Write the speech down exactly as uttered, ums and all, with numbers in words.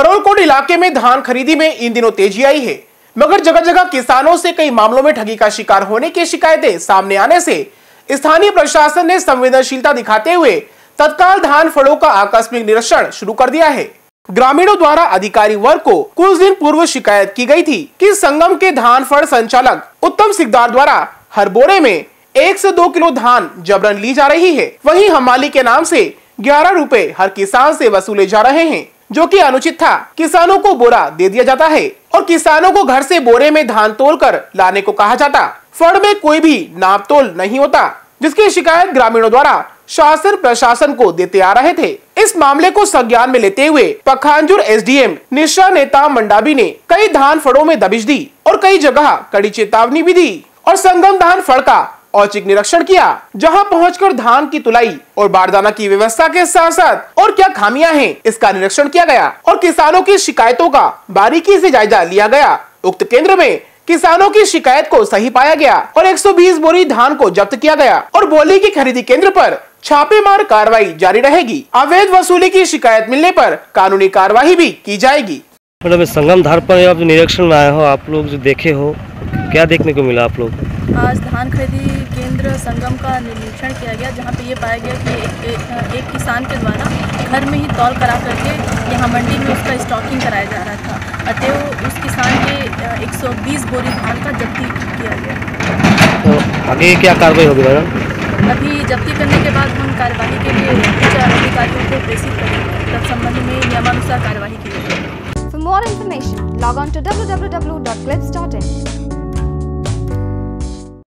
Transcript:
परवलकोट इलाके में धान खरीदी में इन दिनों तेजी आई है, मगर जगह जगह किसानों से कई मामलों में ठगी का शिकार होने की शिकायतें सामने आने से स्थानीय प्रशासन ने संवेदनशीलता दिखाते हुए तत्काल धान फड़ों का आकस्मिक निरीक्षण शुरू कर दिया है। ग्रामीणों द्वारा अधिकारी वर्ग को कुछ दिन पूर्व शिकायत की गई थी कि संगम के धान फड़ संचालक उत्तम सिकदार द्वारा हर बोरे में एक से दो किलो धान जबरन ली जा रही है। वहीं हमाली के नाम से ग्यारह रुपए हर किसान से वसूले जा रहे हैं, जो कि अनुचित था। किसानों को बोरा दे दिया जाता है और किसानों को घर से बोरे में धान तोल कर लाने को कहा जाता। फड़ में कोई भी नाप तोल नहीं होता, जिसकी शिकायत ग्रामीणों द्वारा शासन प्रशासन को देते आ रहे थे। इस मामले को संज्ञान में लेते हुए पखांजूर एसडीएम निशा नेता मंडाबी ने कई धान फड़ों में दबिश दी और कई जगह कड़ी चेतावनी भी दी और संगम धान फड़ का औचक निरीक्षण किया, जहां पहुंचकर धान की तुलाई और बारदाना की व्यवस्था के साथ साथ और क्या खामियां हैं इसका निरीक्षण किया गया और किसानों की शिकायतों का बारीकी से जायजा लिया गया। उक्त केंद्र में किसानों की शिकायत को सही पाया गया और एक सौ बीस बोरी धान को जब्त किया गया और बोली की खरीदी केंद्र पर छापेमार कार्रवाई जारी रहेगी। अवैध वसूली की शिकायत मिलने पर कानूनी कार्रवाई भी की जाएगी। मतलब संगम धार पर आप जो निरीक्षण में आए हो, आप लोग जो देखे हो, क्या देखने को मिला आप लोग? आज धान खरीदी केंद्र संगम का निरीक्षण किया गया, जहां पे ये पाया गया कि एक, एक, एक किसान के द्वारा घर में ही तौल करा करके यहाँ मंडी में उसका स्टॉकिंग कराया जा रहा था। अतएव उस किसान के एक सौ बीस बोरी धान का जब्ती किया गया। तो आगे क्या कार्रवाई होगी मैडम? अभी जब्ती करने के बाद हम कार्यवाही के लिए उच्च अधिकारियों को प्रेषित करेंगे। तत्संबंध में नियमानुसार कार्यवाही की जाएगी। For more information, log on to w w w dot clips dot in.